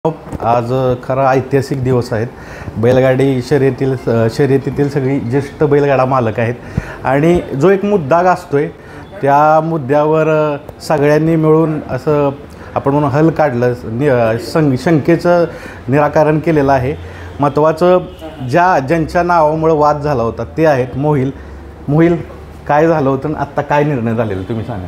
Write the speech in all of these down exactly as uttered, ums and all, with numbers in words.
आज खरा ऐतिहासिक दिवस आहेत. बैलगाडी शर्यतील शर्यतीतील सगळी ज्येष्ठ बैलगाडा मालक आहेत आणि जो एक मुद्दा गाजतोय त्या मुद्द्यावर सगळ्यांनी मिळून असं आपण म्हणून हल काढलं, नि सं शंकेचं निराकरण केलेलं आहे. महत्त्वाचं ज्या ज्यांच्या नावामुळं वाद झाला होता ते आहेत मोहिल. मोहिल, काय झालं होतं आणि आत्ता काय निर्णय झालेला तुम्ही सांगा.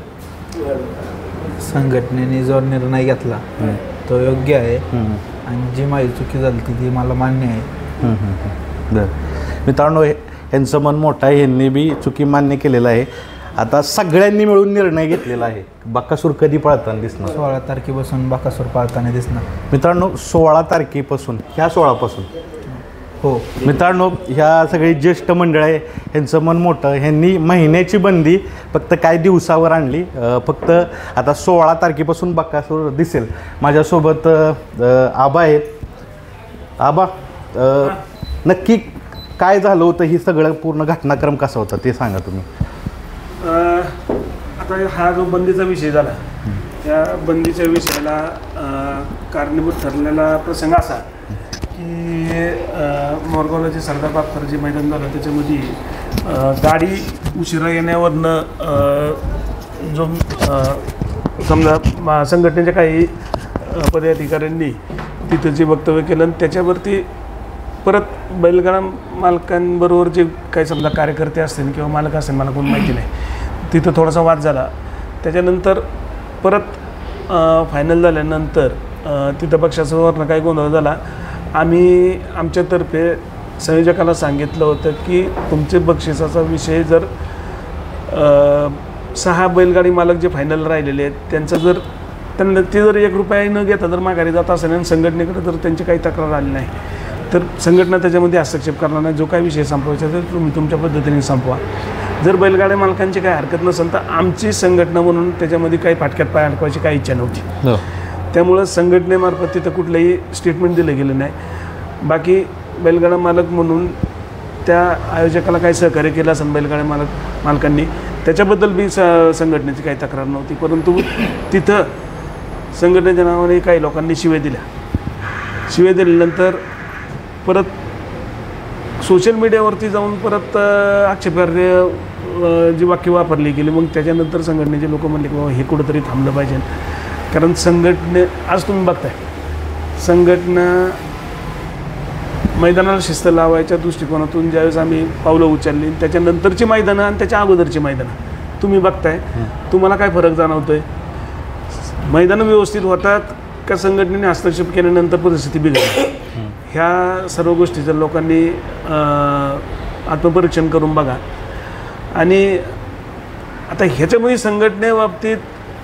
संघटनेने जो निर्णय घेतला तो योग्य आहे आणि जी माझी चुकी झाली ती मला मान्य आहे. बरं मित्रांनो, यांचं मन मोठं आहे, यांनी बी चुकी मान्य केलेलं आहे. आता सगळ्यांनी मिळून निर्णय घेतलेला आहे. बकासूर कधी पळताना दिसणार? सोळा तारखेपासून बकासूर पळताना दिसणार मित्रांनो. सोळा तारखेपासून ह्या सोळापासून हो मित्रांनो, ह्या सगळी ज्येष्ठ मंडळ आहे, ह्यांचं मन मोठं. ह्यांनी महिन्याची बंदी फक्त काही दिवसावर आणली. फक्त आता सोळा तारखेपासून बकासूर दिसेल. माझ्यासोबत आबा आहेत. आबा, नक्की काय झालं होतं, ही सगळं पूर्ण घटनाक्रम कसा होता ते सांगा तुम्ही. आता हा जो बंदीचा विषय झाला, त्या बंदीच्या विषयाला कारणीभूत ठरलेला प्रसंग असा की मोरगावला जे सरदार बापकर जे मैदान झालं त्याच्यामध्ये गाडी उशिरा येण्यावरनं जो समजा संघटनेच्या काही पदाधिकाऱ्यांनी तिथं जे वक्तव्य केलं आणि त्याच्यावरती परत बैलगाडा मालकांबरोबर जे काही समजा कार्यकर्ते असतील किंवा मालक असतील, मला कोण माहिती नाही, तिथं थोडासा वाद झाला. त्याच्यानंतर परत फायनल झाल्यानंतर तिथं पक्षासमोरनं काही गोंधळ झाला. आम्ही आमच्यातर्फे संयोजकाला सांगितलं होतं की तुमचे बक्षिसाचा विषय जर सहा बैलगाडी मालक जे फायनल राहिलेले आहेत त्यांचं जर त्यांना ते जर एक रुपया न घेता जर माघारी जात असेल आणि संघटनेकडे जर त्यांची काही तक्रार आली नाही तर संघटना त्याच्यामध्ये हस्तक्षेप करणार नाही. जो काही विषय संपवायचा तर तुम्ही तुमच्या पद्धतीने संपवा. जर बैलगाड्या मालकांची काही हरकत नसेल तर आमची संघटना म्हणून त्याच्यामध्ये काही फाटक्यात पाय अडकवायची काही इच्छा नव्हती. त्यामुळं संघटनेमार्फत तिथं कुठलंही स्टेटमेंट दिलं गेलं नाही. बाकी बैलगाडा मालक म्हणून त्या आयोजकाला काही सहकार्य केलं असेल बैलगाड्या मालक मालकांनी त्याच्याबद्दल बी स संघटनेची काही तक्रार नव्हती. परंतु तिथं संघटनेच्या नावाने काही लोकांनी शिव्या दिल्या. शिव्या दिल्यानंतर परत सोशल मीडियावरती जाऊन परत आक्षेपार्ह जी वाक्य वापरली गेली. मग त्याच्यानंतर संघटनेचे लोक म्हणले की बाबा हे कुठंतरी थांबलं पाहिजे. कारण संघटने आज तुम्ही बघताय संघटना मैदानाला शिस्त लावायच्या दृष्टिकोनातून ज्यावेळेस आम्ही पावलं उचलली त्याच्यानंतरची मैदानं आणि त्याच्या अगोदरची मैदानं तुम्ही बघताय, तुम्हाला काय फरक जाणवतोय? मैदानं व्यवस्थित होतात का संघटनेने हस्तक्षेप केल्यानंतर परिस्थिती बिघडते? ह्या सर्व गोष्टीचं लोकांनी आत्मपरीक्षण करून बघा. आणि आता ह्याच्यामध्ये संघटनेबाबतीत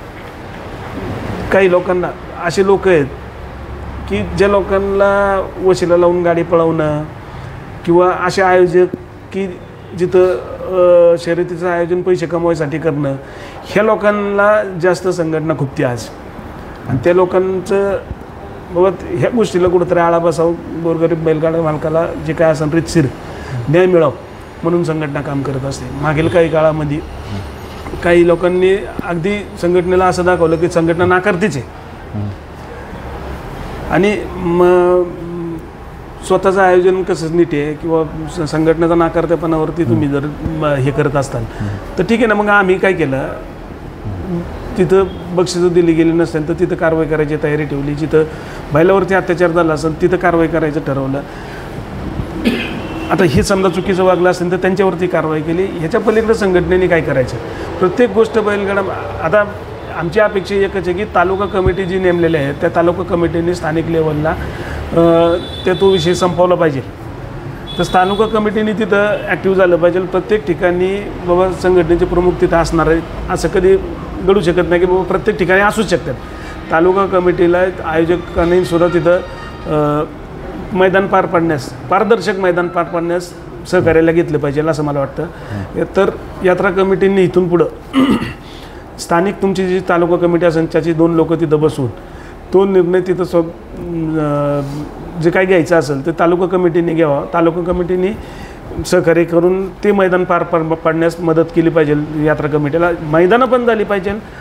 काही लोकांना असे लोक आहेत की ज्या लोकांना वशिला लावून गाडी पळवणं किंवा असे आयोजक की जिथं शर्यतीचं आयोजन पैसे कमवायसाठी करणं, ह्या लोकांना जास्त संघटना खुपते आज. आणि त्या लोकांचं बाबा ह्या गोष्टीला कुठंतरी आळा बसावं, गोरगरीब बैलगाडा मालकाला जे काय असेल रीतशीर न्याय मिळावं म्हणून संघटना काम करत असते. मागील काही काळामध्ये काही लोकांनी अगदी संघटनेला असं दाखवलं की संघटना नाकारतीच आहे आणि मग स्वतःचं आयोजन कसं नीट आहे किंवा संघटनेचा नाकारतेपणावरती तुम्ही जर हे करत असताल तर ठीक आहे ना. मग आम्ही काय केलं, तिथं बक्षिसं दिली गेली नसेल तर तिथं कारवाई करायची तयारी ठेवली. जिथं बैलावरती अत्याचार झाला असेल तिथं कारवाई करायचं ठरवलं. आता हे समजा चुकीचं वागलं असेल तर त्यांच्यावरती कारवाई केली. ह्याच्या पलीकडे संघटनेने काय करायचं, प्रत्येक गोष्ट बैलगाडा आता आमची अपेक्षा एकच आहे की तालुका कमिटी जी नेमलेली आहे त्या तालुका कमिटीने स्थानिक लेवलला ते तो विषय संपवला पाहिजे. तर तालुका कमिटीने तिथं ॲक्टिव्ह झालं पाहिजे. प्रत्येक ठिकाणी बाबा संघटनेचे प्रमुख तिथं असणार आहेत असं कधी घडू शकत नाही की बाबा प्रत्येक ठिकाणी असूच शकतात. तालुका कमिटीला आयोजकांनी सुद्धा तिथं मैदान पार पाडण्यास, पारदर्शक मैदान पार पाडण्यास सहकार्याला घेतलं पाहिजे असं मला वाटतं. तर यात्रा कमिटींनी इथून पुढं स्थानिक तुमची जी तालुका कमिटी असेल त्याची दोन लोक तिथं बसून तो निर्णय तिथं स्व जे काही घ्यायचं असेल ते तालुका कमिटीने घ्यावा. तालुका कमिटीने सहकार्य करून ते मैदान पार पाडण्यास मदत केली पाहिजे. यात्रा कमिटीला मैदानं पण झाली पाहिजे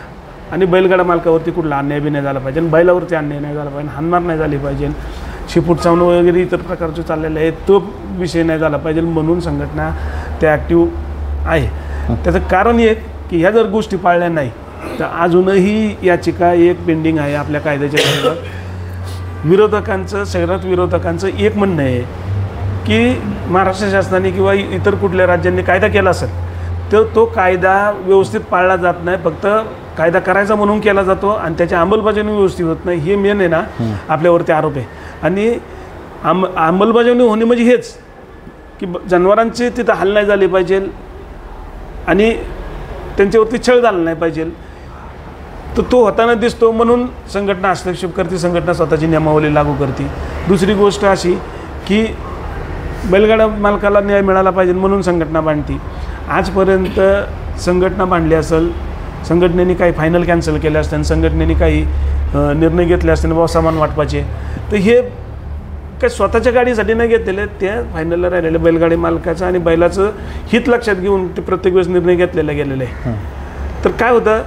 आणि बैलगाडा मालकावरती कुठला अन्याय बी नाही झाला पाहिजे आणि बैलावरती अन्याय नाही झाला पाहिजे, हाणमार नाही झाली पाहिजे, शिपूट चावणं वगैरे इतर प्रकारचे चाललेले आहेत तो विषय नाही झाला पाहिजे, म्हणून संघटना त्या ॲक्टिव्ह आहे. त्याचं कारण एक की ह्या जर गोष्टी पाळल्या नाही तर अजूनही याचिका एक पेंडिंग आहे आपल्या कायद्याच्या विरोधात. विरोधकांचं शहरात विरोधकांचं एक म्हणणं आहे की महाराष्ट्र शासनाने किंवा इतर कुठल्या राज्यांनी कायदा केला असेल तर तो कायदा व्यवस्थित पाळला जात नाही, फक्त कायदा करायचा म्हणून केला जातो आणि त्याच्या अंमलबजावणी व्यवस्थित होत नाही, हे मेन आहे ना आपल्यावरती आरोप आहे. आणि अंम अंमलबजावणी होणे म्हणजे हेच की जनावरांची तिथं हाल नाही झाली पाहिजे आणि त्यांच्यावरती छळ झाला नाही पाहिजे, तर तो होताना दिसतो म्हणून संघटना हस्तक्षेप करते, संघटना स्वतःची नियमावली लागू करते. दुसरी गोष्ट अशी की बैलगाडा मालकाला न्याय मिळाला पाहिजे म्हणून संघटना बांधते. आजपर्यंत संघटना बांधली असेल, संघटनेने काही फायनल कॅन्सल केले असते आणि संघटनेने काही निर्णय घेतले असते बाबा सामान वाटपाचे, तर हे काही स्वतःच्या गाडीसाठी नाही घेतलेले, त्या फायनलला राहिलेले बैलगाडी मालकाचं आणि बैलाचं हित लक्षात घेऊन ते प्रत्येक वेळेस निर्णय घेतलेला गेलेला आहे. तर काय होतं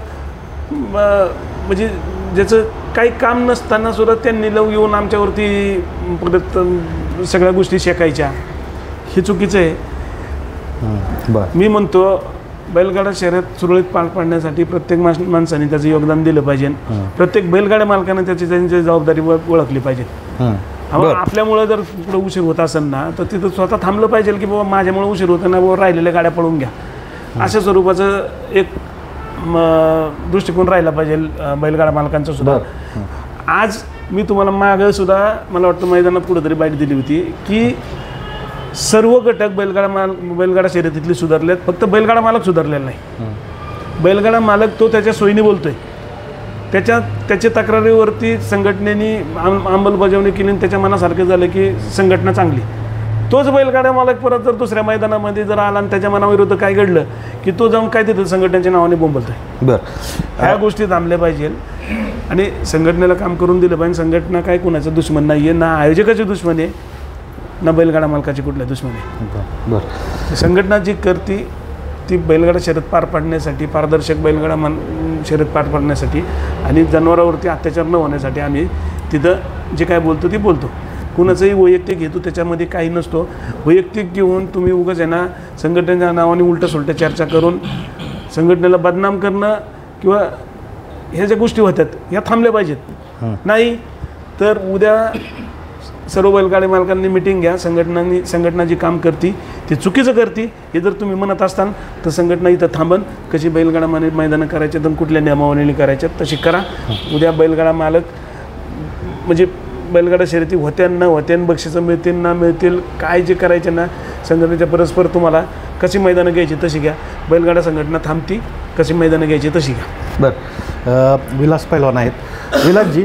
म्हणजे ज्याचं काही काम नसताना सुद्धा त्यांनी लव येऊन आमच्यावरती परत सगळ्या गोष्टी शेकायच्या, हे चुकीचं आहे. मी म्हणतो बैलगाडा शर्यत सुरळीत पार पाडण्यासाठी प्रत्येक माणस माणसाने त्याचं योगदान दिलं पाहिजे, प्रत्येक बैलगाड्या मालकाने त्याची त्यांची जबाबदारी ओळखली पाहिजे. आपल्यामुळं जर पुढे उशीर होत असेल ना तर तिथं स्वतः थांबलं पाहिजे की बाबा माझ्यामुळे उशीर होतं ना बाबा राहिलेल्या गाड्या पळवून घ्या, अशा स्वरूपाचं एक दृष्टिकोन राहिला पाहिजे बैलगाडा मालकांचा सुद्धा. आज मी तुम्हाला मागं सुद्धा मला वाटतं मैदानात कुठंतरी बाईट दिली होती की सर्व घटक बैलगाडा माल बैलगाडा शर्यतीतले सुधारलेत, फक्त बैलगाडा मालक सुधारलेला नाही. बैलगाडा मालक तो त्याच्या सोयीने बोलतोय, त्याच्या त्याच्या तक्रारीवरती संघटनेने अंमलबजावणी केली आणि त्याच्या मनासारखं झालं की संघटना चांगली. तोच बैलगाड्या मालक परत जर दुसऱ्या मैदानामध्ये जर आला आणि त्याच्या मनाविरुद्ध काय घडलं की तो जाऊन काय तिथं संघटनेच्या नावाने बोंबलतोय. बरं, ह्या गोष्टी थांबल्या पाहिजे आणि संघटनेला काम करून दिलं पाहिजे. संघटना काय कुणाचं दुश्मन नाही आहे, ना आयोजकाची दुश्मन आहे, ना बैलगाडा मालकाची कुठल्या दुश्मन आहे. बरं, संघटना जी करते ती बैलगाडा शर्यत पार पाडण्यासाठी, पारदर्शक बैलगाडा मान शर्यत पार पाडण्यासाठी आणि जनावरांवरती अत्याचार न होण्यासाठी आम्ही तिथं जे काय बोलतो ते बोलतो. कुणाचंही वैयक्तिक हेतू त्याच्यामध्ये काही नसतो. वैयक्तिक घेऊन तुम्ही उगाच आहे ना संघटनेच्या नावाने उलट्या सुलट्या चर्चा करून संघटनेला बदनाम करणं किंवा ह्या ज्या गोष्टी होतात ह्या थांबल्या पाहिजेत. नाही तर उद्या सर्व बैलगाडी मालकांनी मिटिंग घ्या, संघटनांनी संघटना जी काम करते ती चुकीचं करते हे जर तुम्ही म्हणत असताल तर संघटना इथं थांबन. कशी बैलगाडा मान मैदानं करायचे तर कुठल्या नियमावलीने करायच्या तशी करा. उद्या बैलगाडा मालक म्हणजे बैलगाडा शर्यती होत्या न होत्या, बक्षिसं मिळतील ना मिळतील, काय जे करायचे ना संघटनेच्या परस्पर तुम्हाला कशी मैदानं घ्यायची तशी घ्या. बैलगाडा संघटना थांबती, कशी मैदानं घ्यायची तशी घ्या. बरं, विलास पैलवान आहेत. विलासजी,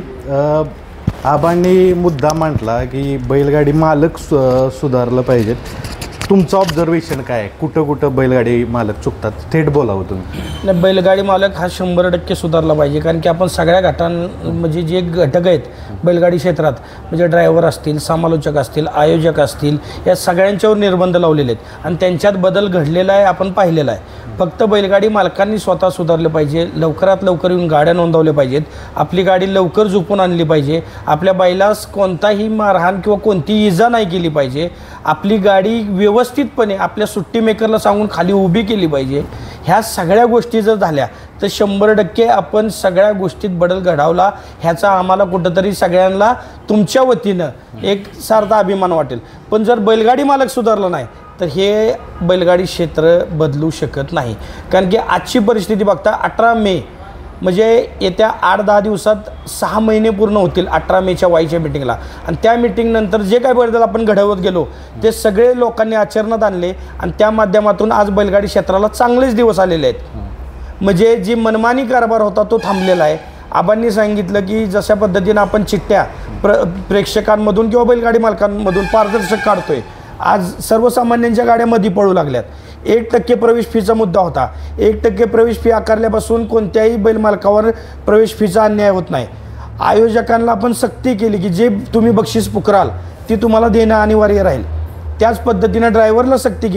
आबांनी मुद्दा मांडला की बैलगाडी मालक सु सुधारलं पाहिजेत. तुमचं ऑब्झर्वेशन काय आहे, कुठं कुठं बैलगाडी मालक चुकतात? थेट बोलावं तुम्ही. नाही, बैलगाडी मालक हा शंभर टक्के सुधारला पाहिजे, कारण की आपण सगळ्या घटां म्हणजे जे घटक आहेत बैलगाडी क्षेत्रात म्हणजे ड्रायव्हर असतील, समालोचक असतील, आयोजक असतील, या सगळ्यांच्यावर निर्बंध लावलेले आहेत आणि त्यांच्यात बदल घडलेला आहे, आपण पाहिलेला आहे. फक्त बैलगाडी मालकांनी स्वतः सुधारले पाहिजे, लवकरात लवकर येऊन गाड्या नोंदवल्या पाहिजेत, आपली गाडी लवकर झोपून आणली पाहिजे, आपल्या बैलास कोणताही मारहाण किंवा कोणतीही इजा नाही केली पाहिजे, आपली गाडी व्यवस्थितपणे आपल्या सुट्टी मेकरला सांगून खाली उभी केली पाहिजे. ह्या सगळ्या गोष्टी जर झाल्या तर शंभर टक्के आपण सगळ्या गोष्टीत बदल घडवला ह्याचा आम्हाला कुठंतरी सगळ्यांना तुमच्या वतीनं एक सारखा अभिमान वाटेल. पण जर बैलगाडी मालक सुधारला नाही तर हे बैलगाडी क्षेत्र बदलू शकत नाही. कारण की आजची परिस्थिती बघता अठरा मे म्हणजे येत्या आठ दहा दिवसात सहा महिने पूर्ण होतील अठरा मेच्या वाईच्या मिटिंगला, आणि त्या मिटिंगनंतर जे काय बदल आपण घडवत गेलो ते सगळे लोकांनी आचरणात आणले आणि त्या माध्यमातून आज बैलगाडी क्षेत्राला चांगलेच दिवस आलेले आहेत. म्हणजे जी मनमानी कारभार होता तो थांबलेला आहे. आबांनी सांगितलं की जशा पद्धतीनं आपण चिठ्ठ्या प्र प्रेक्षकांमधून किंवा बैलगाडी मालकांमधून पारदर्शक काढतोय, आज सर्वसामान्यांच्या गाड्या मध्ये पळू लागल्यात. एक टक्के प्रवेश फीचा मुद्दा होता, एक टक्के प्रवेश फी आकारल्यापासून कोणत्याही बैल मालकावर प्रवेश फीचा अन्याय होत नाही. आयोजकांना आपण सक्ती केली की जे तुम्ही बक्षीस पुकराल ती तुम्हाला देणं अनिवार्य राहील. त्याच पद्धतीनं ड्रायव्हरला सक्ती केली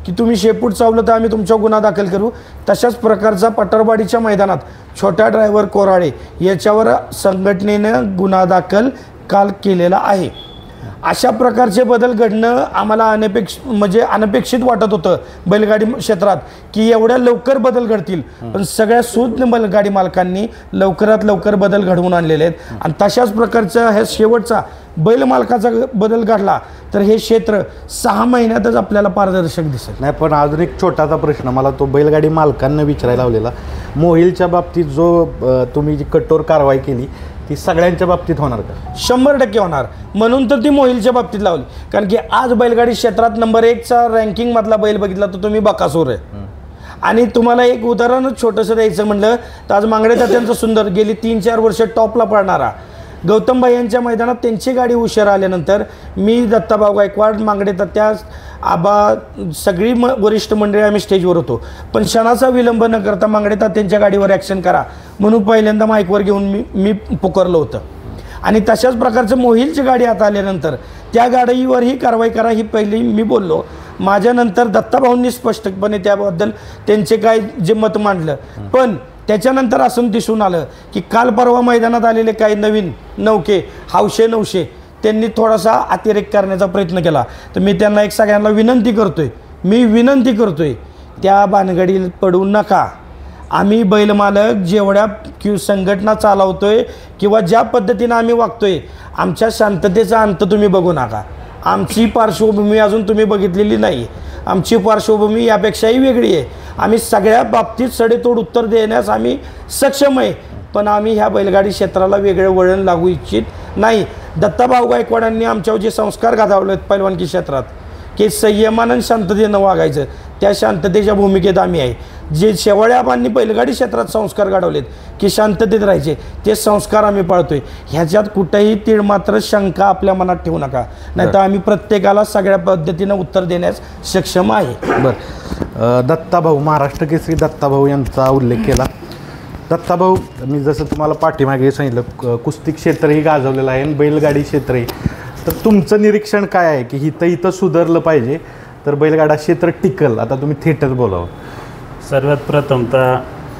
की तुम्ही शेपूट चावलं तर आम्ही तुमच्यावर गुन्हा दाखल करू, तशाच प्रकारचा पटरवाडीच्या मैदानात छोटा ड्रायव्हर कोराडे याच्यावर संघटनेनं गुन्हा दाखल काल केलेला आहे. अशा प्रकारचे बदल घडणं आम्हाला अनपेक्ष म्हणजे अनपेक्षित वाटत होतं बैलगाडी क्षेत्रात, की एवढ्या लवकर बदल घडतील. पण सगळ्या सूज्ञ बैलगाडी मालकांनी लवकरात लवकर बदल घडवून आणलेले आहेत. आणि तशाच प्रकारचा ह्या शेवटचा बैल मालकाचा बदल घडला तर हे क्षेत्र सहा महिन्यातच आपल्याला पारदर्शक दिसेल. नाही, पण अजून एक छोटासा प्रश्न मला तो बैलगाडी मालकांना विचारायला लावलेला. मोहिलच्या बाबतीत जो अ, तुम्ही जी कठोर कारवाई केली ती सगळ्यांच्या बाबतीत होणार का? शंभर टक्के होणार, म्हणून तर ती मोहिलच्या बाबतीत लावली. कारण की आज बैलगाडी क्षेत्रात नंबर एकचा रँकिंगमधला बैल बघितला तर तुम्ही बकासूर आहे. आणि तुम्हाला एक उदाहरणच छोटंसं द्यायचं म्हटलं तर आज मांगडे तात्यांचं सुंदर गेली तीन चार वर्ष टॉपला पडणारा गौतमभाई यांच्या मैदानात त्यांची गाडी उशीर आल्यानंतर मी दत्ताभाऊ गायकवाड मांगडे तात्या आबा सगळी म वरिष्ठ मंडळी आम्ही स्टेजवर होतो. पण क्षणाचा विलंब न करता मांगडे तात्यांच्या गाडीवर ॲक्शन करा म्हणून पहिल्यांदा माईकवर घेऊन मी मी पुकारलं होतं. आणि तशाच प्रकारचं मोहिलची गाडी आता आल्यानंतर त्या गाडीवरही कारवाई करा ही पहिली मी बोललो. माझ्यानंतर दत्ताभाऊंनी स्पष्टपणे त्याबद्दल त्यांचे काय जे मत मांडलं. पण त्याच्यानंतर असं दिसून आलं की काल परवा मैदानात आलेले काही नवीन नौके हौशे नऊशे त्यांनी थोडासा अतिरेक करण्याचा प्रयत्न केला. तर मी त्यांना एक सगळ्यांना विनंती करतोय मी विनंती करतोय त्या भानगडीत पडू नका. आम्ही बैलमालक जेवढ्या कि संघटना चालवतोय किंवा ज्या पद्धतीनं आम्ही वागतोय आमच्या शांततेचा अंत तुम्ही बघू नका. आमची पार्श्वभूमी अजून तुम्ही बघितलेली नाही. आमची पार्श्वभूमी यापेक्षाही वेगळी आहे. आम्ही सगळ्या बाबतीत सडेतोड उत्तर देण्यास आम्ही सक्षम आहे. पण आम्ही ह्या बैलगाडी क्षेत्राला वेगळं वळण लागू इच्छित नाही. दत्ताभाऊ गायकवाडांनी आमच्यावर जे संस्कार गाजवले आहेत पैलवानकी क्षेत्रात की संयमानं शांततेनं वागायचं त्या शांततेच्या भूमिकेत आम्ही आहे. जे शेवाळ्याबांनी बैलगाडी क्षेत्रात संस्कार घडवलेत की शांततेत राहायचे ते संस्कार आम्ही पाळतोय. ह्याच्यात कुठेही तीळ मात्र शंका आपल्या मनात ठेवू नका, नाहीतर आम्ही प्रत्येकाला सगळ्या पद्धतीनं उत्तर देण्यास सक्षम आहे. बरं, दत्ताभाऊ महाराष्ट्र केसरी दत्ताभाऊ यांचा उल्लेख केला. दत्ताभाऊ, मी जसं तुम्हाला पाठीमागे सांगितलं कुस्ती क्षेत्रही गाजवलेलं आहे आणि बैलगाडी क्षेत्रही. तर तुमचं निरीक्षण काय आहे की इथं इथं सुधारलं पाहिजे तर बैलगाडा क्षेत्र टिकल? आता तुम्ही थेटच बोलावं. सर्वात प्रथमतः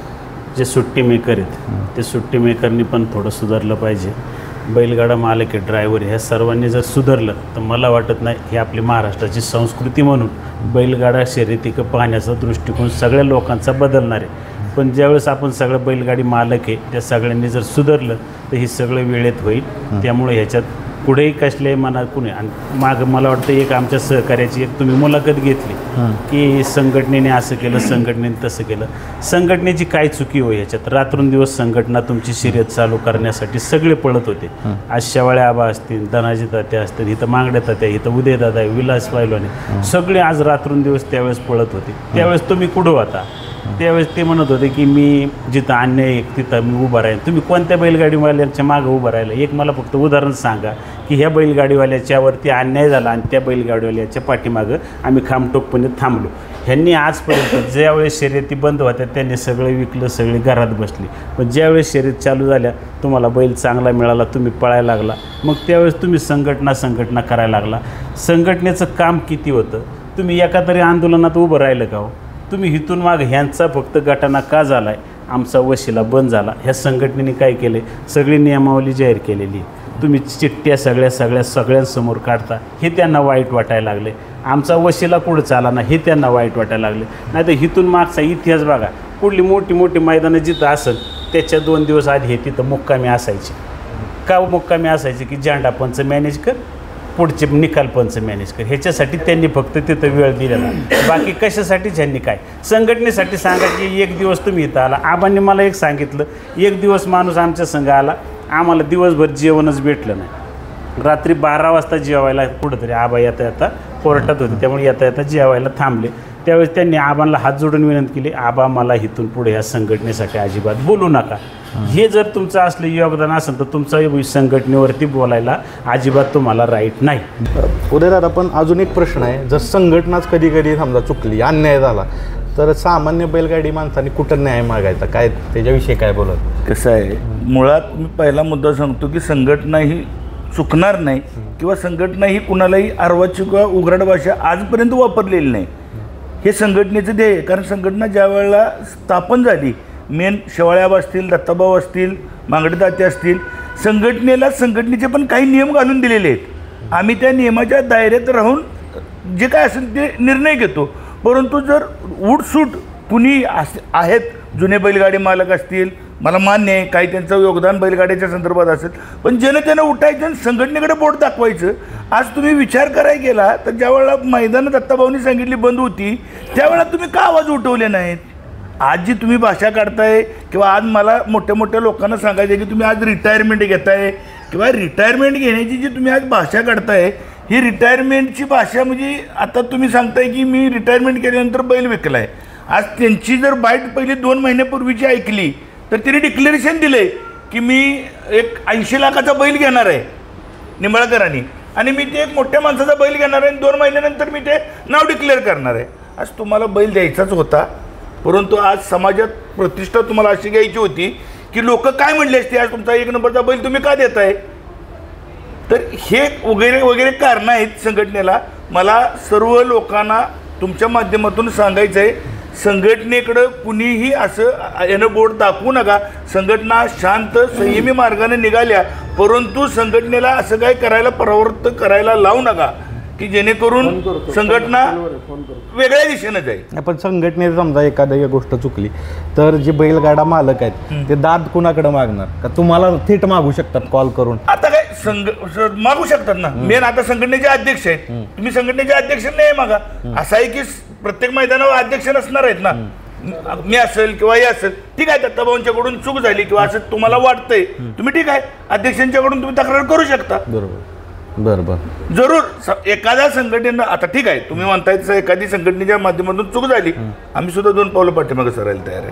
जे सुट्टी मेकर आहेत ते सुट्टी मेकरनी पण थोडं सुधारलं पाहिजे. बैलगाडा मालक आहे, ड्रायव्हर, ह्या सर्वांनी जर सुधारलं तर मला वाटत नाही ही आपली महाराष्ट्राची संस्कृती म्हणून बैलगाडा शर्यतीकडे पाहण्याचा दृष्टिकोन सगळ्या लोकांचा बदलणार आहे. पण ज्यावेळेस आपण सगळं बैलगाडी मालक आहे त्या सगळ्यांनी जर सुधारलं तर हे सगळं वेळेत होईल. त्यामुळे ह्याच्यात पुढेही कसल्याही मनात कुणी. आणि मागं मला वाटतं एक आमच्या सहकार्याची एक तुम्ही मुलाखत घेतली की संघटनेने असं केलं, संघटनेने तसं केलं. संघटनेची काय चुकी हो ह्याच्यात? रात्रंदिवस संघटना तुमची शर्यत चालू करण्यासाठी सगळे पळत होते. आज शेवाळे आबा असतील, धनाजी तात्या असतील, इथं मांगड्या तात्या, इथं उदय दादा, विलास पैलवाने, सगळे आज रात्रंदिवस त्यावेळेस पळत होते. त्यावेळेस तुम्ही कुठं होता? त्यावेळेस ते म्हणत होते की मी जिथं अन्याय आहे तिथं मी उभा राहीन. तुम्ही कोणत्या बैलगाडीवाल्यांच्या मागं उभं राहिलं? एक मला फक्त उदाहरण सांगा की ह्या बैलगाडीवाल्याच्यावरती अन्याय झाला आणि त्या बैलगाडीवाल्याच्या पाठीमागं आम्ही खामटोकपणे थांबलो. ह्यांनी आजपर्यंत ज्यावेळेस शर्यती बंद होत्या त्यांनी सगळे विकलं, सगळे घरात बसली. पण ज्यावेळेस शर्यत चालू झाल्या तुम्हाला बैल चांगला मिळाला, तुम्ही पळायला लागला, मग त्यावेळेस तुम्ही संघटना संघटना करायला लागला. संघटनेचं काम किती होतं? तुम्ही एका तरी आंदोलनात उभं राहिलं का हो? तुम्ही इथून माग ह्यांचा फक्त गटाना का झाला आहे, आमचा वशिला बंद झाला. ह्या संघटनेने काय केले? सगळी नियमावली जाहीर केलेली. तुम्ही चिठ्ठ्या सगळ्या सगळ्या सगळ्यांसमोर काढता, हे त्यांना वाईट वाटायला लागले. आमचा वशिला कुठं चाला ना हे त्यांना वाईट वाटायला लागले. नाही तर इथून मागचा इतिहास बघा, कुठली मोठी मोठी मैदानं जिथं असेल त्याच्या दोन दिवस आधी हे तिथं मुक्कामी असायचे. का मुक्कामी असायचे? की झेंडा पंच मॅनेज कर, पुढचे निकाल पंच मॅनेज कर. ह्याच्यासाठी त्यांनी फक्त तिथं वेळ दिलेला. बाकी कशासाठी त्यांनी काय? संघटनेसाठी सांगा की एक दिवस तुम्ही इथं आला. आबांनी मला एक सांगितलं, एक दिवस माणूस आमच्या संघ आला, आम्हाला दिवसभर जेवणच भेटलं नाही. रात्री बारा वाजता जेवायला कुठंतरी आबा येता येता कोर्टात होते, त्यामुळे येता येता जेवायला थांबले. त्यावेळेस त्यांनी आबांना हात जोडून विनंती केली, आबा मला इथून पुढे ह्या संघटनेसाठी अजिबात बोलू नका. हे जर तुमचं असलं योगदान असेल तर तुमचा संघटनेवरती बोलायला अजिबात तुम्हाला राईट नाही. उदय दादा, पण अजून एक प्रश्न आहे. जर संघटनाच कधी कधी समजा चुकली, अन्याय झाला, तर सामान्य बैलगाडी माणसाने कुठं न्याय मागायचा? काय त्याच्याविषयी काय बोलत? कसं आहे, मुळात मी पहिला मुद्दा सांगतो की संघटना ही चुकणार नाही किंवा संघटना ही कुणालाही अर्वाची किंवा उघड भाषा आजपर्यंत वापरलेली नाही. हे संघटनेचं ध्येय आहे. कारण संघटना ज्या वेळेला स्थापन झाली, मेन शेवाळ्याबा असतील, दत्ताभाऊ असतील, मांगडे तात्या असतील, संघटनेला संघटनेचे पण काही नियम घालून दिलेले आहेत. आम्ही त्या नियमाच्या दायऱ्यात राहून जे काय असेल ते निर्णय घेतो. परंतु जर उठसूट कुणी अस आहेत जुने बैलगाडी मालक असतील, मला मान्य आहे काही त्यांचं योगदान बैलगाड्याच्या संदर्भात असेल, पण जनतेनं उठायचं आणि संघटनेकडे बोट दाखवायचं. आज तुम्ही विचार करायला गेला तर ज्या वेळेला मैदानं दत्ताभाऊंनी सांगितली बंद होती, त्यावेळेला तुम्ही का आवाज उठवले नाहीत? आज जी तुम्ही भाषा काढताय किंवा आज मला मोठ्या मोठ्या लोकांना सांगायचं की तुम्ही आज रिटायरमेंट घेताय किंवा रिटायरमेंट घेण्याची जी तुम्ही आज भाषा काढताय, ही रिटायरमेंटची भाषा म्हणजे आता तुम्ही सांगताय की मी रिटायरमेंट केल्यानंतर बैल विकला आहे. आज त्यांची जर बाईट पहिली दोन महिन्यापूर्वीची ऐकली तर तिने डिक्लेरेशन दिले की मी एक ऐंशी लाखाचा बैल घेणार आहे निंबाळकरांनी, आणि मी ते एक मोठ्या माणसाचा बैल घेणार आहे आणि दोन महिन्यानंतर मी ते नाव डिक्लेअर करणार आहे. आज तुम्हाला बैल द्यायचाच होता, परंतु आज समाजात प्रतिष्ठा तुम्हाला अशी घ्यायची होती की लोक काय म्हणले असते आज तुमचा एक नंबरचा बैल तुम्ही का देताय. तर हे वगैरे वगैरे कारणं आहेत संघटनेला. मला सर्व लोकांना तुमच्या माध्यमातून सांगायचं आहे, संघटनेकडं कुणीही असं यानं बोट दाखवू नका. संघटना शांत संयमी मार्गाने निघाल्या, परंतु संघटनेला असं काय करायला प्रवृत्त करायला लावू नका की जेणेकरून संघटना वेगळ्या दिशेनं जाईल. आपण संघटनेत समजा एखादी गोष्ट चुकली तर जे बैलगाडा मालक आहेत ते दाद कुणाकडे मागणार का तुम्हाला थेट मागू शकतात कॉल करून? आता काय संघ मागू शकतात ना. मेन आता संघटनेचे अध्यक्ष आहेत, तुम्ही संघटनेचे अध्यक्ष नाही मागा. असं आहे की प्रत्येक मैदानावर अध्यक्ष नसणार आहेत ना, मी असेल किंवा हे असेल, ठीक आहे दत्ताभाऊंच्याकडून चूक झाली किंवा असं तुम्हाला वाटतंय, तुम्ही ठीक आहे अध्यक्षांच्याकडून तुम्ही तक्रार करू शकता. बरोबर बरं बरं जरूर एखाद्या संघटनेनं आता ठीक आहे तुम्ही म्हणतायत एखादी संघटनेच्या माध्यमातून चूक झाली, आम्ही सुद्धा दोन पावलं पाठीमागे सरायला तयार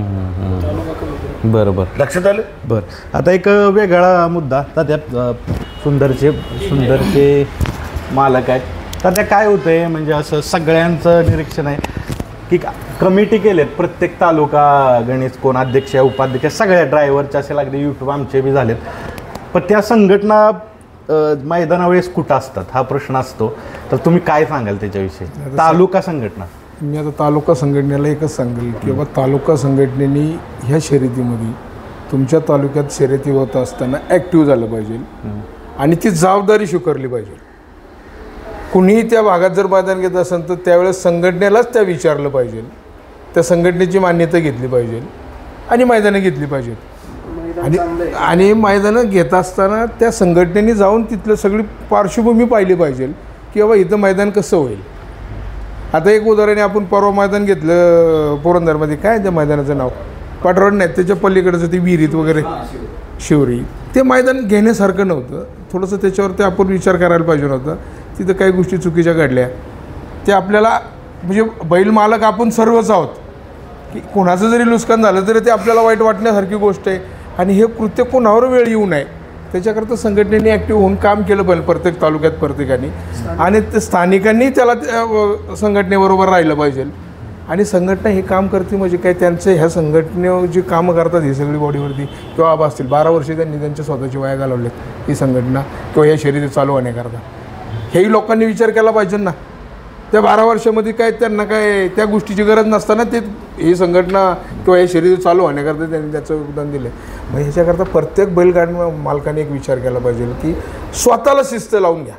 आहे. बरं बरं लक्षात आलं. बरं आता एक वेगळा मुद्दा तात्या, सुंदरचे सुंदरचे मालक आहेत तात्या, काय होतं आहे म्हणजे असं सगळ्यांचं निरीक्षण आहे की कमिटी केलेत प्रत्येक तालुका गणेश कोण अध्यक्ष उपाध्यक्ष सगळ्या ड्रायव्हरचे असेल, अगदी यूट्यूब आमचे बी झालेत, पण त्या संघटना मैदानावेळेस कुठं असतात हा प्रश्न असतो. तर तुम्ही काय सांगाल त्याच्याविषयी? तालुका संघटना, मी आता तालुका संघटनेला एकच सांगेल की बाबा तालुका संघटनेने ह्या शर्यतीमध्ये तुमच्या तालुक्यात शर्यती होत असताना ॲक्टिव्ह झालं पाहिजे आणि ती जबाबदारी स्वीकारली पाहिजे. कुणीही त्या भागात जर मैदान घेत असेल तर त्यावेळेस संघटनेलाच त्या विचारलं पाहिजे, त्या संघटनेची मान्यता घेतली पाहिजे आणि मैदानं घेतली पाहिजेत. आणि आणि मैदानं घेत असताना त्या संघटनेने जाऊन तिथलं सगळी पार्श्वभूमी पाहिली पाहिजे की बाबा इथं मैदान कसं होईल. आता एक उदाहरण आपण परवा मैदान घेतलं पुरंदरमध्ये, काय त्या मैदानाचं नाव पाटरोड नाही, त्याच्या पलीकडचं ते विहिरीत वगैरे शिवरी, ते मैदान घेण्यासारखं नव्हतं. थोडंसं त्याच्यावरती आपण विचार करायला पाहिजे नव्हता. तिथं काही गोष्टी चुकीच्या घडल्या, ते आपल्याला म्हणजे बैल मालक आपण सर्वच आहोत की कोणाचं जरी नुकसान झालं तरी ते आपल्याला वाईट वाटण्यासारखी गोष्ट आहे. आणि हे कृत्य कोणावर वेळ येऊ नये त्याच्याकरता संघटनेने ॲक्टिव्ह होऊन काम केलं पाहिजे प्रत्येक तालुक्यात प्रत्येकाने, आणि ते स्थानिकांनी त्याला संघटनेबरोबर राहिलं पाहिजे. आणि संघटना हे काम करते म्हणजे काय, त्यांचं ह्या संघटनेवर जी कामं करतात ही सगळी बॉडीवरती किंवा आबा असतील बारा वर्षे त्यांनी त्यांच्या स्वतःची वया घालवलेत ही संघटना किंवा ह्या शर्यती चालू होण्याकरता. हेही लोकांनी विचार केला पाहिजे ना. त्या बारा वर्षामध्ये काय त्यांना काय त्या गोष्टीची गरज नसताना ते ही संघटना किंवा हे शर्यती चालू होण्याकरता त्यांनी त्याचं योगदान दिलं. मग ह्याच्याकरता प्रत्येक बैलगाडी मालकाने एक विचार केला पाहिजे की स्वतःला शिस्त लावून घ्या.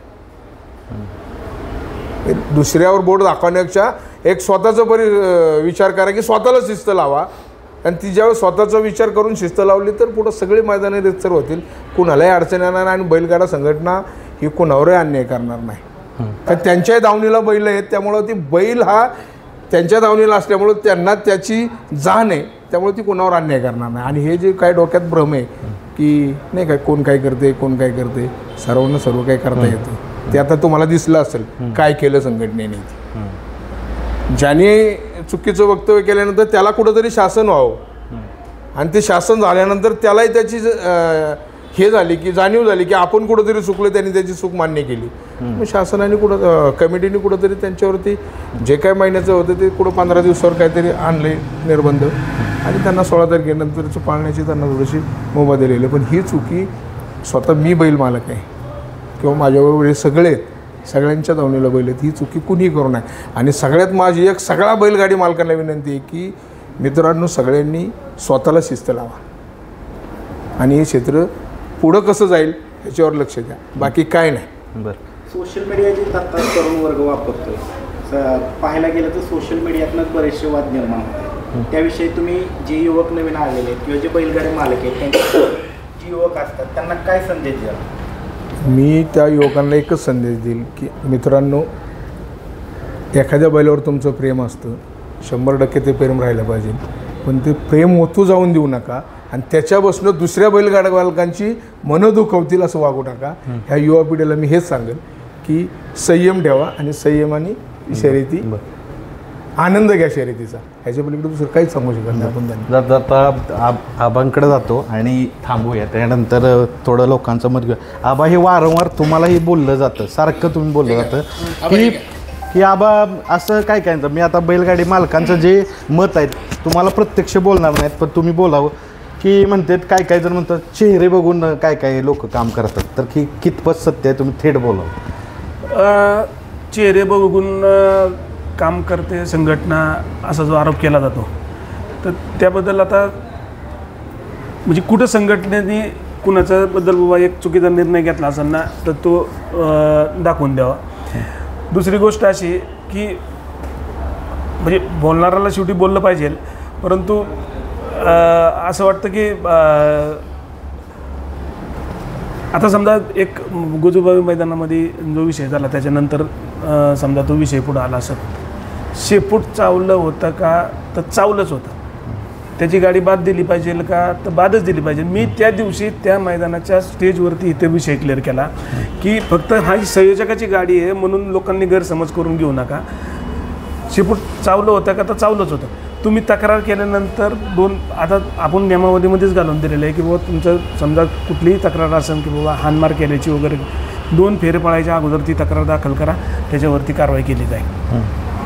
दुसऱ्यावर बोट दाखवण्यापेक्षा एक स्वतःचा बरी विचार करा की स्वतःला शिस्त लावा, आणि ती ज्यावेळेस स्वतःचा विचार करून शिस्त लावली तर पुढं सगळे मैदाने रितसर होतील, कुणालाही अडचण येणार आणि बैलगाडा संघटना ही कुणावरही अन्याय करणार नाही. कारण त्यांच्याही दावणीला बैल आहेत, त्यामुळं ती बैल हा त्यांच्या दावणीला असल्यामुळं त्यांना त्याची जाण आहे, त्यामुळे ती कोणावर अन्याय करणार नाही. आणि हे जे काय डोक्यात भ्रम आहे की नाही काय कोण काय करते कोण काय करते, सर्वांना सर्व काही करता येतं. ते आता तुम्हाला दिसलं असेल काय केलं संघटनेने. ज्याने चुकीचं वक्तव्य केल्यानंतर त्याला कुठंतरी शासन व्हावं, आणि ते शासन झाल्यानंतर त्यालाही त्याची हे झाली की जाणीव झाली की आपण कुठंतरी चुकलं, त्यांनी त्याची चूक मान्य केली. मग शासनाने कुठं कमिटीने कुठंतरी त्यांच्यावरती जे काय महिन्याचं होतं ते कुठं पंधरा दिवसावर काहीतरी आणले निर्बंध, आणि त्यांना सोळा तारखेनंतरचं पाळण्याची त्यांना थोडीशी मुभा दिलेली. पण ही चुकी स्वतः मी बैल मालक आहे किंवा माझ्याबरोबर हे सगळे सगळ्यांच्या दावणीला बैल आहेत, ही चुकी कुणी करू नये. आणि सगळ्यात माझी एक सगळ्या बैलगाडी मालकांना विनंती आहे की मित्रांनो, सगळ्यांनी स्वतःला शिस्त लावा आणि हे क्षेत्र पुढं कसं जाईल ह्याच्यावर लक्ष द्या, बाकी काय नाही. बरं. सोशल मीडियाची आता तरुण वर्ग वापरतोय. स- पाहायला गेलं तर सोशल मीडियातनं बरेचसे वाद निर्माण होते. त्याविषयी तुम्ही जे युवक नवीन आलेले आहेत किंवा जे बैलगाडी मालक आहेत त्यांच्या जे युवक असतात त्यांना काय संदेश द्याल? मी त्या युवकांना एकच संदेश देईल की मित्रांनो, एखाद्या बैलावर तुमचं प्रेम असतं, शंभर टक्के ते प्रेम राहिलं पाहिजे, पण ते प्रेम ओतू जाऊन देऊ नका आणि त्याच्यापासून दुसऱ्या बैलगाडा मालकांची मनं दुखवतील असं वागू नका. ह्या युवा पिढीला मी हेच सांगेल की संयम ठेवा आणि संयमाने शर्यती आनंद घ्या शर्यतीचा. ह्याच्या पलीकडे दुसरं काहीच सांगू शकत नाही आपण त्यांना. जाता जाता आब आबांकडे जातो आणि थांबूया, त्यानंतर थोडं लोकांचं मत घेऊया. आबा, हे वारंवार तुम्हालाही बोललं जातं, सारखं तुम्ही बोललं जातं की की आबा असं काय काय मी आता बैलगाडी मालकांचं जे मत आहे तुम्हाला प्रत्यक्ष बोलणार नाहीत, पण तुम्ही बोलावं की म्हणतात काय काय जर म्हणतात चेहरे बघून काय काय लोक काम करतात, तर की कितपत सत्य आहे, तुम्ही थेट बोलावं. चेहरे बघून अ, काम करते संघटना असा जो आरोप केला जातो, तर त्याबद्दल आता म्हणजे कुठं संघटनेने कुणाच्याबद्दल बाबा एक चुकीचा निर्णय घेतला असेल ना, तर तो अ, दाखवून द्यावा. दुसरी गोष्ट अशी की म्हणजे बोलणाऱ्याला शेवटी बोललं पाहिजे, परंतु अ, असं वाटतं की अ, आता समजा एक गोजूबाई मैदानामध्ये जो विषय झाला त्याच्यानंतर अ, समजा तो विषय पुढं आला असत, शेपूट चावलं होतं का तर चावलंच होतं, त्याची गाडी बाद दिली पाहिजे का तर बादच दिली पाहिजे. मी त्या दिवशी त्या मैदानाच्या स्टेजवरती इथे विषय क्लिअर केला की फक्त हा ही संयोजकाची गाडी आहे म्हणून लोकांनी गैरसमज करून घेऊ नका. शेपूट चावलं होतं का तर चावलंच होतं. तुम्ही तक्रार केल्यानंतर दोन आता आपण नियमावलीमध्येच घालून दिलेलं आहे की बाबा तुमचं समजा कुठलीही तक्रार असेल की बाबा हानमार केल्याची वगैरे दोन फेरे पळायच्या अगोदर ती तक्रार दाखल करा, त्याच्यावरती कारवाई केली जाईल.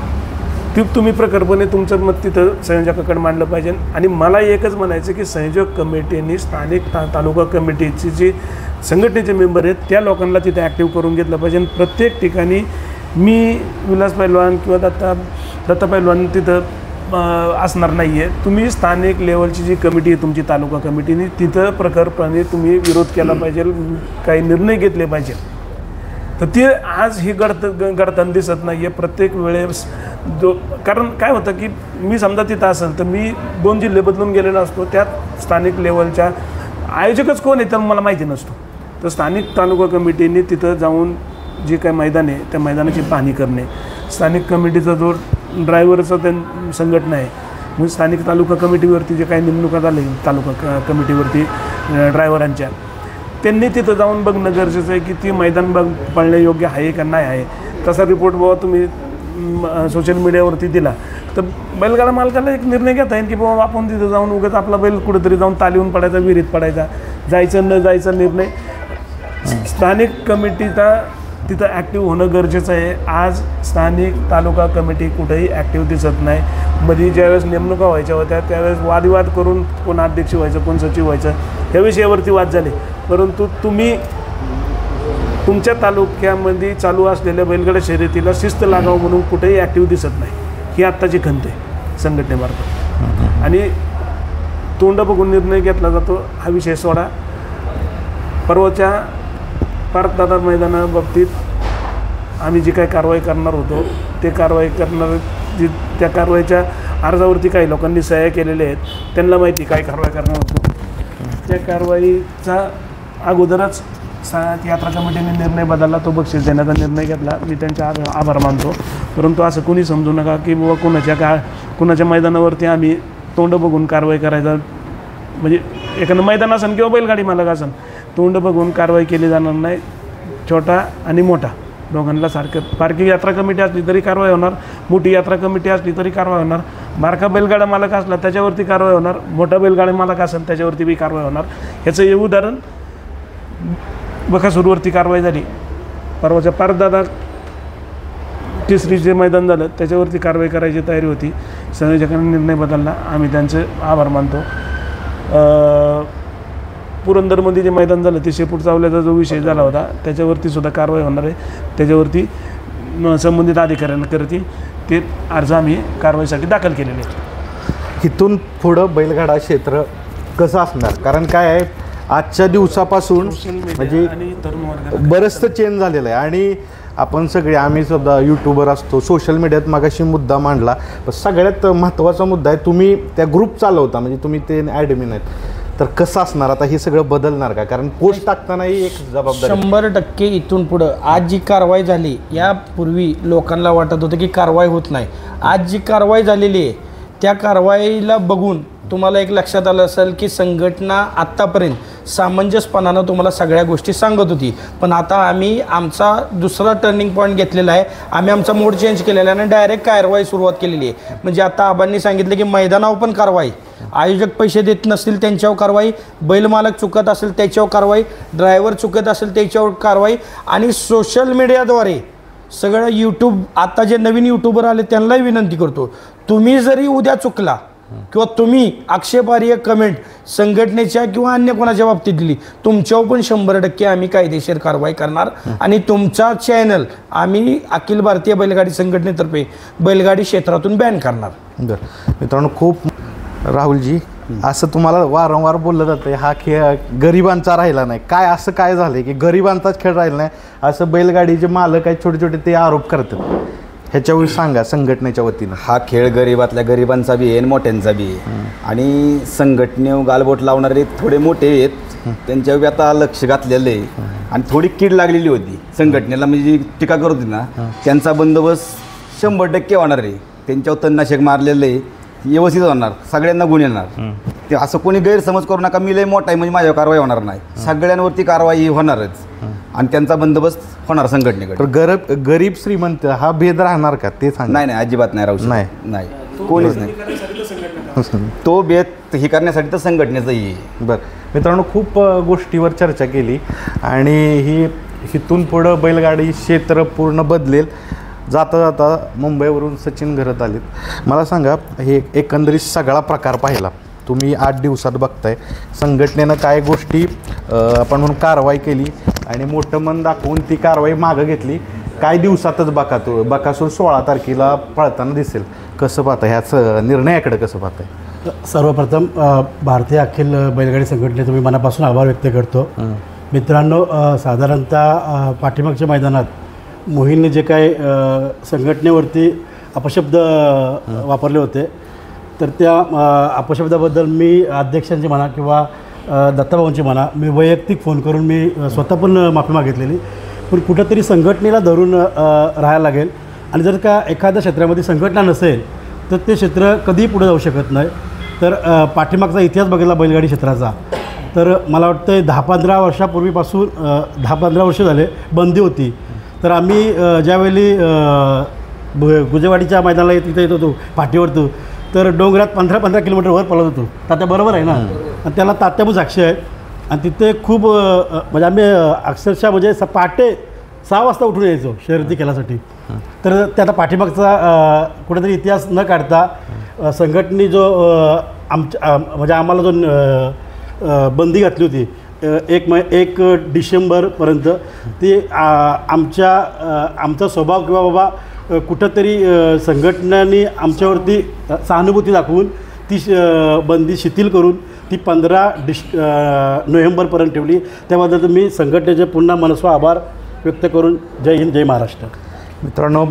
ती तुम्ही प्रकरपणे तुमचं मत तिथं संयोजकाकडे मांडलं पाहिजे. आणि मला एकच म्हणायचं की संयोजक कमिटीने स्थानिक ता तालुका कमिटीची जी संघटनेचे मेंबर आहेत त्या लोकांना तिथे ॲक्टिव्ह करून घेतलं पाहिजे. प्रत्येक ठिकाणी मी विलास पैलवान किंवा दत्ता दत्ता पैलवान तिथं असणार नाही आहे. तुम्ही स्थानिक लेवलची जी कमिटी आहे तुमची तालुका कमिटीने तिथं प्रकरपणे तुम्ही विरोध केला पाहिजे, काही निर्णय घेतले पाहिजे. तर ते आज ही घडत घडताना दिसत नाही आहे प्रत्येक वेळेस. जो कारण काय होतं की मी समजा तिथं असेल तर मी दोन जिल्हे बदलून गेलेलो असतो, त्यात स्थानिक लेवलच्या आयोजकच कोण आहे तर मला माहिती नसतो. तर स्थानिक तालुका कमिटीने तिथं जाऊन जे काही मैदान आहे त्या मैदानाची पाहणी करणे, स्थानिक कमिटीचा जो ड्रायव्हरचा त्या संघटना आहे म्हणजे स्थानिक तालुका कमिटीवरती जे काही नेमणुका झाली तालुका क कमिटीवरती ड्रायव्हरांच्या, त्यांनी तिथं जाऊन बघणं गरजेचं आहे की ती मैदान बघ पळण्यायोग्य आहे का नाही आहे. तसा रिपोर्ट बाबा तुम्ही सोशल मीडियावरती दिला तर बैलगाडा मालकाला एक निर्णय घेता येईल की बाबा आपण तिथं जाऊन उगाच आपला बैल कुठेतरी जाऊन तालीवून पडायचा, विहिरीत पडायचा, जायचं न जायचा निर्णय स्थानिक कमिटीचा तिथं ॲक्टिव्ह होणं गरजेचं आहे. आज स्थानिक तालुका कमिटी कुठेही ॲक्टिव्ह दिसत नाही. मध्ये ज्यावेळेस नेमणुका व्हायच्या होत्या त्यावेळेस वादविवाद करून कोण अध्यक्ष व्हायचं कोण सचिव व्हायचं ह्या विषयावरती वाद झाले, परंतु तुम्ही तुमच्या तालुक्यामध्ये चालू असलेल्या बैलगाडा शर्यतीला शिस्त लागावं म्हणून कुठेही ॲक्टिव्ह दिसत नाही. ही आत्ताची खंत आहे संघटनेमार्फत. आणि तोंड बघून निर्णय घेतला जातो हा विषय सोडा. परवाच्या पार्थदादा मैदानाबाबतीत आम्ही जी काही कारवाई करणार होतो ते कारवाई करणार जी त्या कारवाईच्या अर्जावरती काही लोकांनी सह्या केलेल्या आहेत, त्यांना माहिती काय कारवाई करणार होतो. त्या कारवाईचा अगोदरच सा यात्रा कमिटीने निर्णय बदलला, तो बक्षीस देण्याचा निर्णय घेतला. मी त्यांच्या आभार आभार मानतो. परंतु असं कोणी समजू नका की बाबा कोणाच्या का कोणाच्या मैदानावरती आम्ही तोंड बघून कारवाई करायचा, म्हणजे एखादं मैदान असेल किंवा बैलगाडी मालक असेल तोंड बघून कारवाई केली जाणार नाही. छोटा आणि मोठा दोघांना सारखं, बारकी यात्रा कमिटी असली तरी कारवाई होणार, मोठी यात्रा कमिटी असली तरी कारवाई होणार. बारका बैलगाडा मालक असला त्याच्यावरती कारवाई होणार, मोठा बैलगाडा मालक असेल त्याच्यावरती बी कारवाई होणार. ह्याचं हे उदाहरण बकासूरवरती कारवाई झाली, परवाच्या पारदादा तिसरी जे मैदान झालं त्याच्यावरती कारवाई करायची तयारी होती, संयोजकांनी निर्णय बदलला, आम्ही त्यांचे आभार मानतो. पुरंदरमध्ये जे मैदान झालं ते शेपूट चावल्याचा जो विषय झाला होता त्याच्यावरती सुद्धा कारवाई होणार आहे. त्याच्यावरती न संबंधित अधिकाऱ्यांकरती ते अर्ज आम्ही कारवाईसाठी दाखल केलेले आहेत. इथून पुढं बैलगाडा क्षेत्र कसं असणार, कारण काय आहे आजच्या दिवसापासून म्हणजे आणि तरुण वर्गाला बरंचसं चेंज झालेलं आहे. आणि आपण सगळे आम्ही सुद्धा यूट्यूबर असतो, सोशल मीडियात मागाशी मुद्दा मांडला, पण सगळ्यात महत्त्वाचा मुद्दा आहे तुम्ही त्या ग्रुप चालवता, म्हणजे तुम्ही ते ॲडमिन आहेत, तर कसं असणार आता हे सगळं बदलणार का? कारण पोस्ट टाकतानाही एक जबाबदारी शंभर टक्के इथून पुढं आज जी कारवाई झाली, यापूर्वी लोकांना वाटत होतं की कारवाई होत नाही. आज जी कारवाई झालेली आहे त्या कारवाईला बघून तुम्हाला एक लक्षात आलं असेल की संघटना आत्तापर्यंत सामंजस्यपणानं तुम्हाला सगळ्या गोष्टी सांगत होती, पण आता आम्ही आमचा दुसरा टर्निंग पॉईंट घेतलेला आहे. आम्ही आमचा मोड चेंज केलेला आहे आणि डायरेक्ट कारवाई सुरुवात केलेली आहे. म्हणजे आता आबांनी सांगितलं की मैदानावर पण कारवाई, आयोजक पैसे देत नसतील त्यांच्यावर कारवाई, बैलमालक चुकत असेल त्याच्यावर कारवाई, ड्रायव्हर चुकत असेल त्याच्यावर कारवाई, आणि सोशल मीडियाद्वारे सगळं यूट्यूब आता जे नवीन यूट्यूबर आले त्यांनाही विनंती करतो, तुम्ही जरी उद्या चुकला किंवा तुम्ही आक्षेपार्ह कमेंट संघटनेच्या किंवा अन्य कोणाच्या बाबतीत दिली, तुमच्यावर पण शंभर टक्के आम्ही कायदेशीर कारवाई करणार आणि तुमचा चॅनल आम्ही अखिल भारतीय बैलगाडी संघटनेतर्फे बैलगाडी क्षेत्रातून बॅन करणार. बरं मित्रांनो, खूप राहुलजी असं तुम्हाला वारंवार बोललं जातं हा खेळ गरिबांचा राहिला नाही, काय असं काय झालं की गरिबांचाच खेळ राहिला नाही असं बैलगाडीचे मालक आहेत छोटे छोटे ते आरोप करतात, ह्याच्यावर सांगा संघटनेच्या वतीनं. हा खेळ गरिबातल्या गरिबांचा बी आहे आणि मोठ्यांचा बी आहे. आणि संघटने गालबोट लावणारे थोडे मोठे आहेत त्यांच्यावर आता लक्ष घातलेलं आहे. आणि थोडी कीड लागलेली होती संघटनेला, म्हणजे टीका करत होती ना, त्यांचा बंदोबस्त शंभर टक्के होणार आहे. त्यांच्यावर तणनाशक मारलेलं आहे, व्यवस्थित होणार, सगळ्यांना गुण येणार. ते असं कोणी गैरसमज करू नका, मी लय मोठा आहे म्हणजे माझ्यावर कारवाई होणार नाही, सगळ्यांवरती कारवाई होणारच आणि त्यांचा बंदोबस्त होणार संघटनेकडे. तर गरीब गरीब श्रीमंत हा भेद राहणार का ते सांग. नाही नाही अजिबात नाही राहू शकत. नाही नाही कोणीच नाही, तो भेद हे करण्यासाठी तर संघटनेचंही आहे. बरं मित्रांनो, खूप गोष्टीवर चर्चा केली आणि ही इथून पुढं बैलगाडी क्षेत्र पूर्ण बदलेल. जाता जाता मुंबईवरून सचिन घरत आलेत. मला सांगा, हे एकंदरीत सगळा प्रकार पाहिला तुम्ही आठ दिवसात बघताय, संघटनेनं काय गोष्टी आपण म्हणून कारवाई केली आणि मोठं मन दाखवून ती कारवाई मागं घेतली. काही दिवसातच बकासूर बकासूर सोळा तारखेला पळताना दिसेल. कसं पाहता ह्याच निर्णयाकडे कसं पाहताय? सर्वप्रथम भारतीय अखिल बैलगाडी संघटनेचे मी मनापासून आभार व्यक्त करतो. मित्रांनो, साधारणतः पाठीमागच्या मैदानात मोहिलने जे काय संघटनेवरती अपशब्द वापरले होते, तर त्या अपशब्दाबद्दल मी अध्यक्षांची म्हणा किंवा दत्ताभाऊंची म्हणा, मी वैयक्तिक फोन करून मी स्वतः पण माफी मागितलेली. पण कुठंतरी संघटनेला धरून राहायला लागेल. आणि जर का एखाद्या क्षेत्रामध्ये संघटना नसेल तर ते क्षेत्र कधीही पुढे जाऊ शकत नाही. तर पाठीमागचा इतिहास बघितला बैलगाडी क्षेत्राचा, तर मला वाटतं दहा पंधरा वर्षापूर्वीपासून दहा पंधरा वर्ष झाले बंदी होती. तर आम्ही ज्यावेळी गुजेवाडीच्या मैदानाला तिथे येत होतो फाटीवरतो, तर डोंगरात पंधरा पंधरा किलोमीटर वर पळत होतो. तात्या बरोबर आहे ना, आणि त्याला तात्याबू साक्षी आहे. आणि तिथे खूप म्हणजे आम्ही अक्षरशः म्हणजे स पहाटे सहा वाजता उठून यायचो शर्यती केल्यासाठी. तर त्याचा पाठीमागचा कुठेतरी इतिहास न काढता संघटने जो आमच्या म्हणजे आम्हाला जो बंदी घातली होती एक मै एक डिसेंबरपर्यंत, ती आमच्या आमचा स्वभाव किंवा बाबा कुठंतरी संघटनांनी आमच्यावरती सहानुभूती दाखवून ती बंदी शिथिल करून ती पंधरा डिस नोव्हेंबरपर्यंत ठेवली. त्याबद्दल मी संघटनेचे पुन्हा मनस्व आभार व्यक्त करून जय हिंद जय महाराष्ट्र. मित्रांनो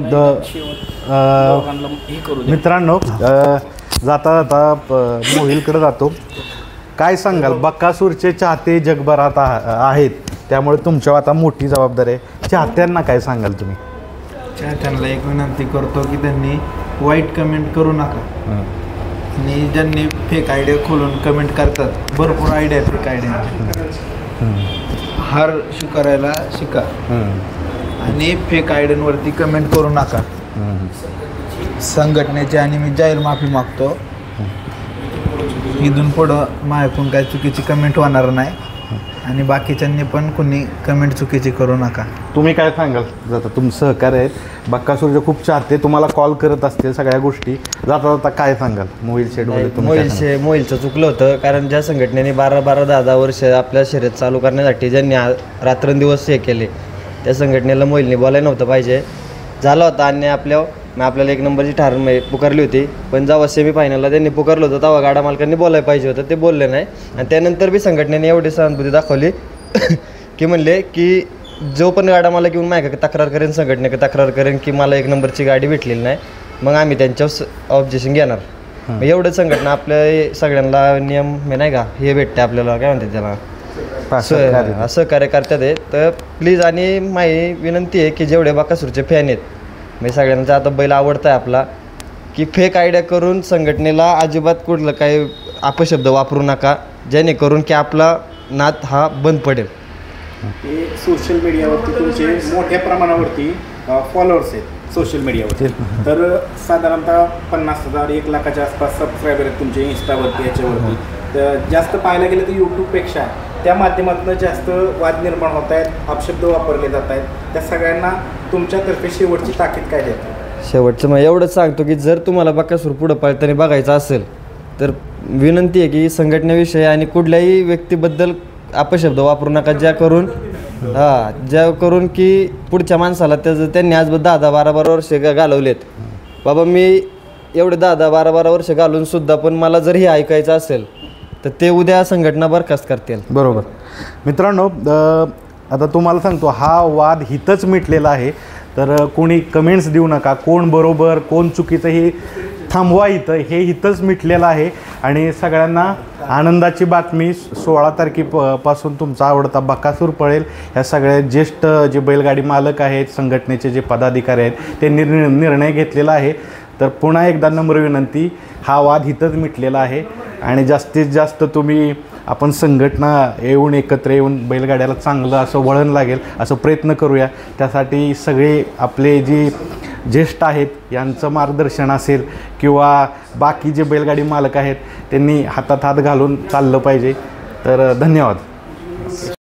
मित्रांनो जाता जाता मोहिलकडे जातो. काय सांगाल, बकासूरचे चाहते जगभरात आहेत, त्यामुळे तुमच्यावर आता मोठी जबाबदारी आहे. चाहत्यांना काय सांगाल तुम्ही? चाहत्यांना एक विनंती करतो की त्यांनी वाईट कमेंट करू नका. आणि ज्यांनी फेक आयडिया खोलून कमेंट करतात, भरपूर आयडिया फेक आयडिया, हार स्वीकारायला शिका आणि फेक आयडियांवरती कमेंट करू नका. संघटनेची आणि मी जाहीर माफी मागतो. इथून पुढं माझ्याकडून काही चुकीची कमेंट होणार नाही आणि बाकीच्यांनी पण कोणी कमेंट चुकीची करू नका. तुम्ही काय सांगाल? जाता तुमचं सहकार्य आहेत, बक्कासूरचे खूप चाहते तुम्हाला कॉल करत असतील सगळ्या गोष्टी, जाता जाता काय सांगाल मोबाईल शेडमध्ये? मोबाईल शे मोबाईलचं चुकलं होतं, कारण ज्या संघटनेने बारा बारा दहा दहा वर्ष आपल्या शर्यत चालू करण्यासाठी ज्यांनी रात्रंदिवस हे केले, त्या संघटनेला मोबाईलने बोलायला नव्हतं पाहिजे. झाला होता आणि आपल्या मग आपल्याला एक नंबरची ठार पुकारली होती, पण जेव्हा सेमी फायनलला त्यांनी पुकारलं होतं तेव्हा गाडा मालकांनी बोलायला पाहिजे होतं, ते बोलले नाही. आणि त्यानंतर बी संघटनेने एवढी सहानुभूती दाखवली की म्हणले की जो पण गाडा मला घेऊन माझ्या तक्रार करेन, संघटनेकडे तक्रार करेन की मला एक नंबरची गाडी भेटलेली नाही, मग आम्ही त्यांच्यावर ऑब्जेक्शन घेणार. मग एवढं संघटना आपल्या सगळ्यांना नियम हे नाही का हे भेटते आपल्याला, काय म्हणते त्याला, सहकार्य करतात आहे. तर प्लीज आणि माझी विनंती आहे की जेवढे बकासूरचे फॅन आहेत, म्हणजे सगळ्यांचा आता बैल आवडता आहे आपला, की फेक आयडिया करून संघटनेला अजिबात कुठलं काही अपशब्द वापरू नका, जेणेकरून की आपला नाद हा बंद पडेल. हे सोशल मीडियावरती तुमचे मोठ्या प्रमाणावरती फॉलोअर्स आहेत सोशल मीडियावरती, तर साधारणतः पन्नास हजार एक लाखाच्या आसपास सबस्क्रायबर आहेत तुमचे इंस्टावरती, याच्यावरती. तर जास्त पाहायला गेलं तर यूट्यूबपेक्षा त्या माध्यमातून जास्त वाद निर्माण होत आहेत, अपशब्द वापरले जात आहेत. त्या सगळ्यांना तुमच्यातर्फे शेवटची ताकीद काय देते? शेवटचं मग एवढंच सांगतो की जर तुम्हाला बकासूर पुढं पाळताना बघायचं असेल तर विनंती आहे की संघटनेविषयी आणि कुठल्याही व्यक्तीबद्दल अपशब्द वापरू नका, ज्या करून हां ज्या करून की पुढच्या माणसाला त्याचं त्यांनी आज दहा दहा बारा बारा वर्ष घालवलेत. बाबा मी एवढे दहा दहा बारा बारा वर्ष घालूनसुद्धा पण मला जर हे ऐकायचं असेल तर ते उद्या संघटना बरखास्त करतील. बरोबर. मित्रांनो, आता तुम्हाला सांगतो हा वाद हितच मिटलेला आहे, तर कोणी कमेंट्स देऊ नका, कोण बरोबर कोण चुकीचं हे थांबवा इथं, हे इथंच मिटलेलं आहे. आणि सगळ्यांना आनंदाची बातमी, सोळा तारखे प पासून तुमचा आवडता बकासूर पळेल. ह्या सगळ्या ज्येष्ठ जे बैलगाडी मालक आहेत, संघटनेचे जे पदाधिकारी आहेत, त्यांनी निर्णय घेतलेला आहे. तर पुन्हा एकदा नम्र विनंती, हा वाद इथंच मिटलेला आहे आणि जास्तीत जास्त तुम्ही आपण संघटना येऊन एकत्र येऊन बैलगाड्याला चांगलं असं वळण लागेल असं प्रयत्न करूया. त्यासाठी सगळे आपले जे ज्येष्ठ आहेत यांचं मार्गदर्शन असेल किंवा बाकी जे बैलगाडी मालक आहेत त्यांनी हातात हात घालून चाललं पाहिजे. तर धन्यवाद.